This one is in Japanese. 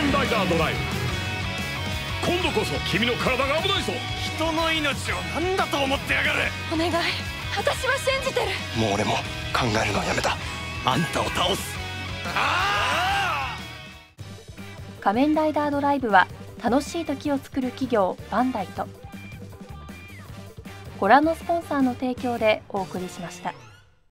ンライダードライブ。今度こそ君の体が危ないぞ。 人の命を何だと思ってやがる。 お願い、私は信じてる。 もう俺も考えるのはやめた。 あんたを倒す。 仮面ライダードライブは楽しい時を作る企業バンダイとご覧のスポンサーの提供でお送りしました。